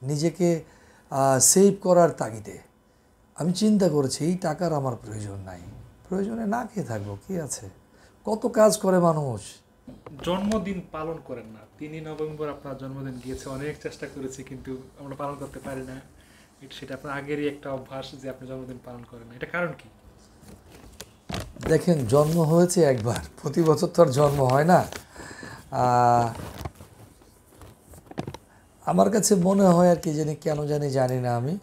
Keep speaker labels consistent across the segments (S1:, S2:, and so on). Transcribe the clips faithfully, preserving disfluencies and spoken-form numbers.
S1: নিজেকে সেভ করার তাগিদে আমি চিন্তা করেছি এই টাকার আমার প্রয়োজন নাই, প্রয়োজনে না খেয়ে থাকবো, কি আছে, কত কাজ করে মানুষ।
S2: জন্মদিন পালন করেন না, তিনই নভেম্বর আপনার জন্মদিন গিয়েছে, অনেক চেষ্টা করেছি কিন্তু আমরা পালন করতে পারি না। সেটা আপনার আগেরই একটা অভ্যাস যে আপনি জন্মদিন পালন করেন না, এটা কারণ কি?
S1: দেখেন, জন্ম হয়েছে একবার, প্রতি বছর তো আর জন্ম হয় না। আমার কাছে মনে হয় আর কি জানি, কেন জানি জানি না, আমি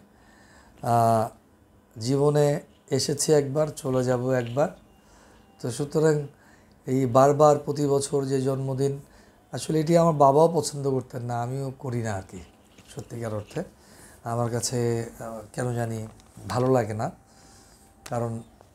S1: জীবনে এসেছি একবার, চলে যাব একবার। তো সুতরাং এই বারবার প্রতি বছর যে জন্মদিন, আসলে এটি আমার বাবাও পছন্দ করতেন না, আমিও করি না আর কি। সত্যিকার অর্থে আমার কাছে কেন জানি ভালো লাগে না, কারণ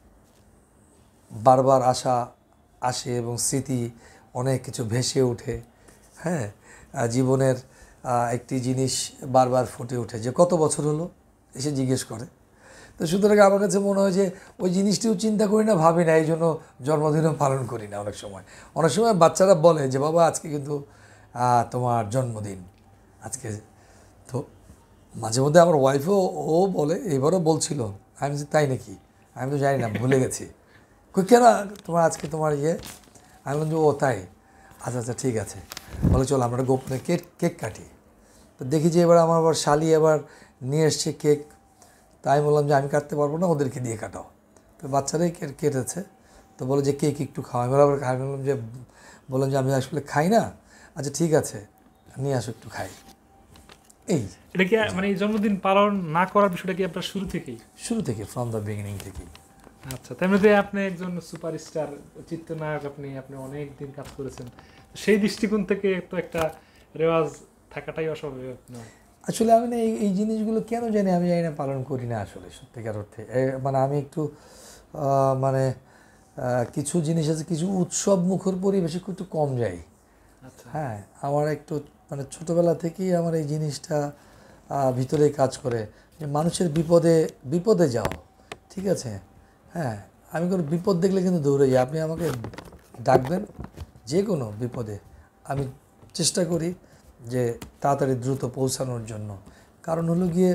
S1: বারবার আসা আসে এবং স্মৃতি অনেক কিছু ভেসে ওঠে। হ্যাঁ, জীবনের একটি জিনিস বারবার ফুটে ওঠে যে কত বছর হলো, এসে জিজ্ঞেস করে। তো সুতরাং আমার কাছে মনে হয় যে ওই জিনিসটিও চিন্তা করি না, ভাবি না, এই জন্য জন্মদিনও পালন করি না। অনেক সময় অনেক সময় বাচ্চারা বলে যে বাবা আজকে কিন্তু তোমার জন্মদিন আজকে। তো মাঝে মধ্যে আমার ওয়াইফও ও বলে, এবারও বলছিল, আমি তাই নাকি, আমি তো জানি না, ভুলে গেছি। কেন তোমার আজকে তোমার ইয়ে, আমি বললাম যে ও তাই, আচ্ছা আচ্ছা ঠিক আছে, বলে চলো আমরা গোপনে কেক কেক কাটি। তো দেখি যে এবার আমার আবার শালি এবার নিয়ে এসছে কেক, তাই বললাম যে আমি কাটতে পারবো না, ওদেরকে দিয়ে কাটাও। তো বাচ্চারাই কেটেছে, তো বলে যে কেক একটু খাওয়া, এবার আবার খাই। বললাম যে বললাম যে আমি আসলে খাই না, আচ্ছা ঠিক আছে নিয়ে আসো একটু খাই। এই
S2: এটা কি মানে জন্মদিন পালন না করার বিষয়টা কি আপনার শুরু থেকেই?
S1: শুরু থেকে, ফ্রম দ্য বিগিনিং থেকেই।
S2: আচ্ছা, তেমনিতে আপনি একজন সুপারস্টার চিত্রনায়ক, আপনি আপনি অনেক দিন কাজ করেছেন, সেই দৃষ্টিকোণ থেকে তো একটা রেওয়াজ থাকাটাই অস্বাভাবিক নয়?
S1: আসলে আমি না এই জিনিসগুলো কেন জানি আমি জানি না, পালন করি না আসলে সত্যিকার অর্থে। মানে আমি একটু মানে কিছু জিনিস আছে, কিছু উৎসব মুখর পরিবেশে একটু কম যাই। হ্যাঁ, আমার একটু মানে ছোটোবেলা থেকেই আমার এই জিনিসটা ভিতরেই কাজ করে যে মানুষের বিপদে বিপদে যাও, ঠিক আছে। হ্যাঁ, আমি কোনো বিপদ দেখলে কিন্তু দৌড়ে যাই, আপনি আমাকে ডাকবেন যে কোনো বিপদে, আমি চেষ্টা করি যে তাড়াতাড়ি দ্রুত পৌঁছানোর জন্য। কারণ হলো গিয়ে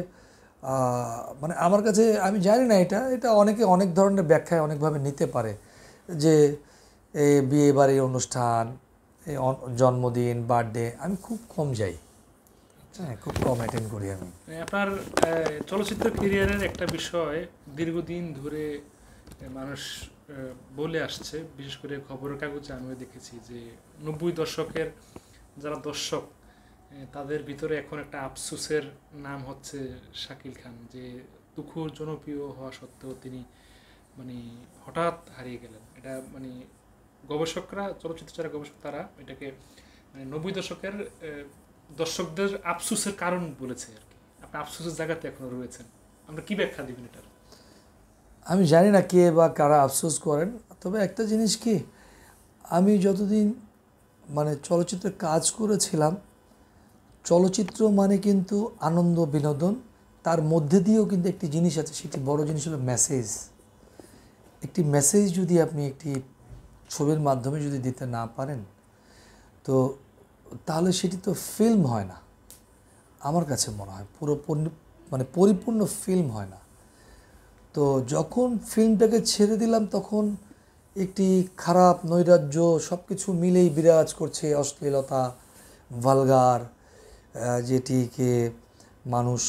S1: মানে আমার কাছে, আমি জানি না, এটা এটা অনেকে অনেক ধরনের ব্যাখ্যায় অনেকভাবে নিতে পারে, যে এই বিয়ে বাড়ির অনুষ্ঠান, এই জন্মদিন, বার্থডে আমি খুব কম যাই। হ্যাঁ, খুব কম অ্যাটেন্ড করি আমি।
S2: আপনার চলচ্চিত্র ক্যারিয়ারের একটা বিষয় দীর্ঘদিন ধরে মানুষ বলে আসছে, বিশেষ করে খবরের কাগজে আমিও দেখেছি, যে নব্বই দশকের যারা দর্শক তাদের ভিতরে এখন একটা আফসোসের নাম হচ্ছে শাকিল খান, যে তুখোর জনপ্রিয় হওয়া সত্ত্বেও তিনি মানে হঠাৎ হারিয়ে গেলেন। এটা মানে গবেষকরা, চলচ্চিত্র যারা গবেষক, তারা এটাকে মানে নব্বই দশকের দর্শকদের আফসোসের কারণ বলেছে আর কি। আপনি আফসোসের জায়গাতে এখনো রয়েছেন, আমরা কি ব্যাখ্যা দিবেন এটার?
S1: আমি জানি না কে বা কারা আফসোস করেন, তবে একটা জিনিস কি, আমি যতদিন মানে চলচ্চিত্রে কাজ করেছিলাম, চলচ্চিত্র মানে কিন্তু আনন্দ বিনোদন, তার মধ্যে দিয়েও কিন্তু একটি জিনিস আছে, সেটি বড় জিনিস হলো মেসেজ। একটি মেসেজ যদি আপনি একটি ছবির মাধ্যমে যদি দিতে না পারেন, তো তাহলে সেটি তো ফিল্ম হয় না, আমার কাছে মনে হয় পুরো মানে পরিপূর্ণ ফিল্ম হয় না। তো যখন ফিল্মটাকে ছেড়ে দিলাম, তখন একটি খারাপ নৈরাজ্য সব কিছু মিলেই বিরাজ করছে, অশ্লীলতা, ভালগার, যেটিকে মানুষ,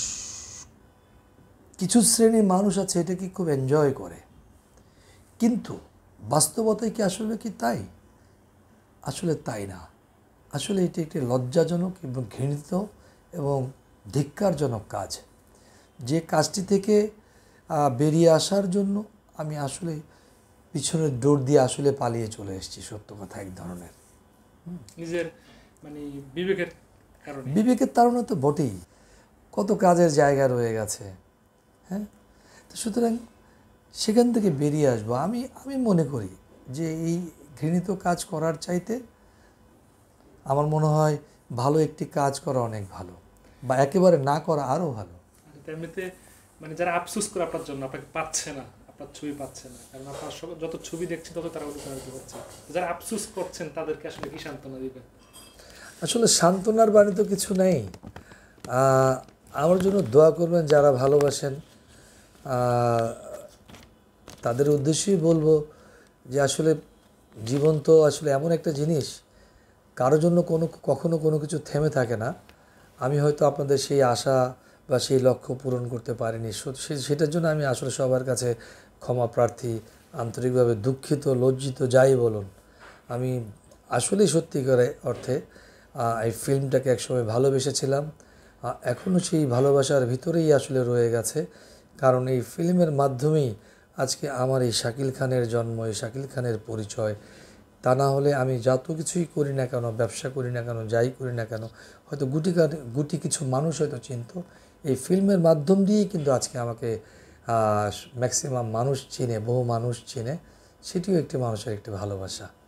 S1: কিছু শ্রেণীর মানুষ আছে এটাকে খুব এনজয় করে, কিন্তু বাস্তবতায় কি আসলে কি তাই? আসলে তাই না। আসলে এটি একটি লজ্জাজনক এবং ঘৃণিত এবং ধিক্কারজনক কাজ। যে কাজটি থেকে বেরিয়ে আসার জন্য আমি আসলে পিছনের দৌড় দিয়ে আসলে পালিয়ে চলে এসেছি, সত্য কথা এক ধরনের।
S2: নিজের মানে বিবেকের কারণে,
S1: বিবেকের কারণে তো বটেই, কত কাজের জায়গা রয়ে গেছে। হ্যাঁ, তো সুতরাং সেখান থেকে বেরিয়ে আসবো। আমি আমি মনে করি যে এই ঘৃণিত কাজ করার চাইতে আমার মনে হয় ভালো একটি কাজ করা অনেক ভালো, বা একেবারে না করা আরও ভালো।
S2: এমনিতে মানে যারা আফসোস করে আপনার জন্য, আপনাকে পাচ্ছে না, আপনার ছবি পাচ্ছে না, কারণ আপনার যত ছবি দেখছে তত তারা অনুপ্রাণিত হচ্ছে, যারা আফসোস করছেন তাদেরকে আসলে কি সান্ত্বনা দিবেন?
S1: আসলে সান্ত্বনার বাণী তো কিছু নেই। আমার জন্য দোয়া করবেন যারা ভালোবাসেন। আহ, তাদের উদ্দেশ্যেই বলবো যে আসলে জীবন তো আসলে এমন একটা জিনিস, কারোর জন্য কোনো কখনো কোনো কিছু থেমে থাকে না। আমি হয়তো আপনাদের সেই আশা বা সেই লক্ষ্য পূরণ করতে পারিনি, সো- সে- সেটার জন্য আমি আসলে সবার কাছে ক্ষমা প্রার্থী, আন্তরিকভাবে দুঃখিত, লজ্জিত, যাই বলুন। আমি আসলেই সত্যিকারে অর্থে আহ, এই ফিল্মটাকে একসময় ভালোবেসেছিলাম। আহ, এখনও সেই ভালোবাসার ভিতরেই আসলে রয়ে গেছে, কারণ এই ফিল্মের মাধ্যমেই আজকে আমার এই শাকিল খানের জন্ম, এই শাকিল খানের পরিচয়। তা না হলে আমি যত কিছুই করি না কেন, ব্যবসা করি না কেন, যাই করি না কেন, হয়তো গুটি কা- গুটি কিছু মানুষ হয়তো চিনতো। এই ফিল্মের মাধ্যম দিয়েই কিন্তু আজকে আমাকে ম্যাক্সিমাম মানুষ চিনে, বহু মানুষ চিনে। সেটিও একটি মানুষের একটি ভালোবাসা।